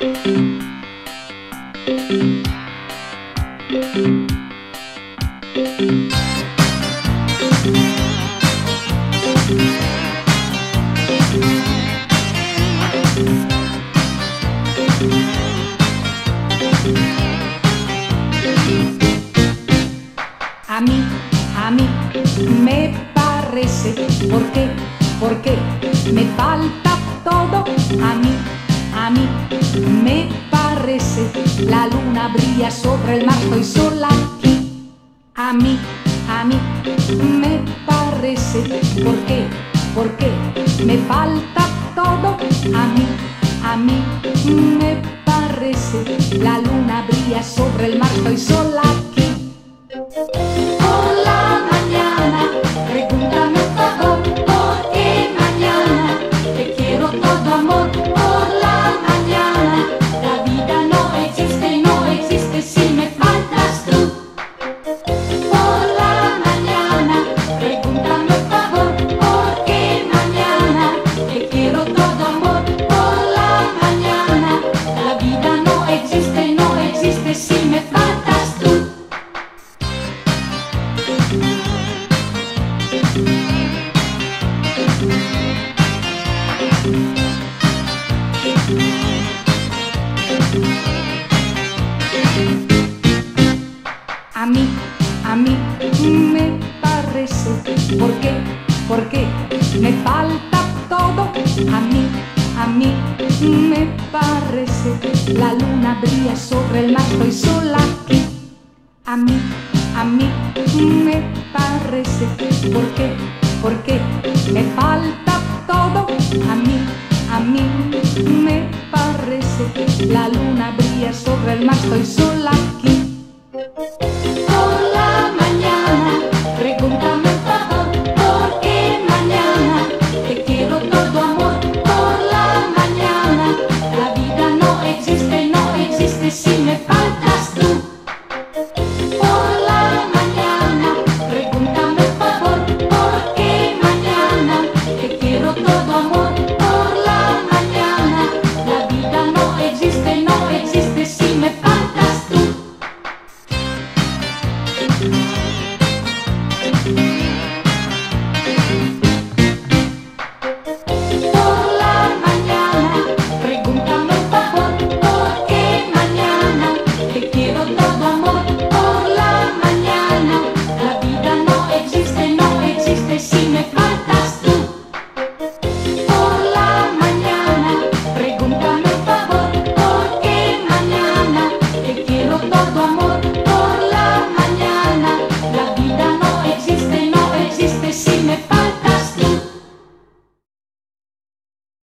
A mí me parece, ¿por qué? Porque me falta todo. A mí me parece, la luna brilla sobre el mar, estoy sola aquí. A mí me parece, ¿por qué? Porque me falta todo. A mí me parece, la luna brilla sobre el mar, estoy sola aquí. Por la mañana, pregúntame un favor, porque mañana te quiero todo amor. Por la mañana, la vida no existe si me faltas tú. Por la mañana, pregúntame un favor, porque mañana te quiero todo amor. Por la mañana, la vida no existe si me faltas tú. A mí me parece, ¿por qué? Porque me falta todo. A mí me parece, la luna brilla sobre el mar, estoy sola aquí. A mí me parece, ¿por qué? Porque me falta todo. A mí me parece, la luna brilla sobre el mar, estoy sola aquí. Por la mañana, pregúntame un favor, porque mañana te quiero todo amor. Por la mañana, la vida no existe si me faltas tú. Por la mañana, pregúntame un favor, porque mañana te quiero todo amor. Por la mañana, la vida no existe si me faltas tú. Por la mañana, pregúntame un favor, porque mañana te quiero todo amor. Por la mañana, la vida no existe si me faltas tú. Por la mañana, pregúntame un favor, porque mañana te quiero todo amor. Por la mañana, la vida no existe si me faltas tú.